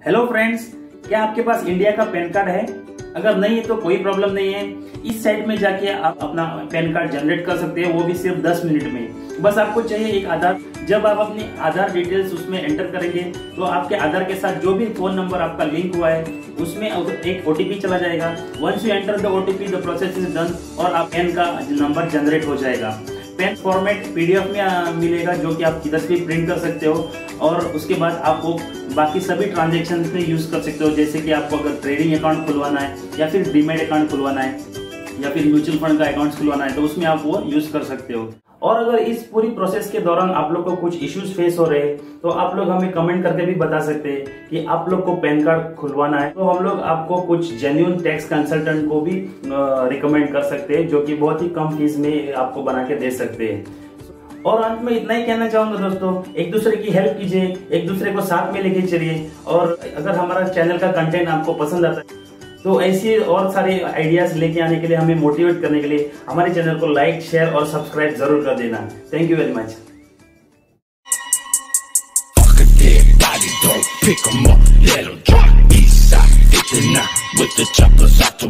Hello friends, क्या आपके पास इंडिया का पैन कार्ड है? अगर नहीं है तो कोई प्रॉब्लम नहीं है। इस साइट में जाके आप अपना पैन कार्ड जनरेट कर सकते हैं, वो भी सिर्फ 10 मिनट में। बस आपको चाहिए एक आधार। जब आप अपनी आधार डिटेल्स उसमें एंटर करेंगे तो आपके आधार के साथ जो भी फोन नंबर आपका लिंक हुआ है उसमें एक ओटीपी चला जाएगा। Once you enter the OTP the process is done और आप पैन का नंबर जनरेट हो जाएगा। पैन फॉर्मेट पीडीएफ में मिलेगा जो कि आप किधर भी प्रिंट कर सकते हो और उसके बाद आपको बाकी सभी ट्रांजेक्शन में यूज कर सकते हो। जैसे कि आपको अगर ट्रेडिंग अकाउंट खुलवाना है या फिर डीमैट अकाउंट खुलवाना है या फिर म्यूचुअल फंड का अकाउंट खुलवाना है तो उसमें आप वो यूज कर सकते हो। और अगर इस पूरी प्रोसेस के दौरान आप लोग को कुछ इश्यूज फेस हो रहे हैं तो आप लोग हमें कमेंट करके भी बता सकते हैं कि आप लोग को पैन कार्ड खुलवाना है, तो हम लोग आपको कुछ जेन्युइन टैक्स कंसल्टेंट को भी रिकमेंड कर सकते हैं जो कि बहुत ही कम फीस में आपको बना के दे सकते हैं। और अंत में इतना ही कहना चाहूंगा दोस्तों, एक दूसरे की हेल्प कीजिए, एक दूसरे को साथ में लेके चलिए। और अगर हमारा चैनल का कंटेंट आपको पसंद आता है तो ऐसी और सारे आइडियाज लेके आने के लिए, हमें मोटिवेट करने के लिए हमारे चैनल को लाइक, शेयर और सब्सक्राइब जरूर कर देना। Thank you very much. Pick 'em up, let 'em drop. East side, 59 with the choppers out.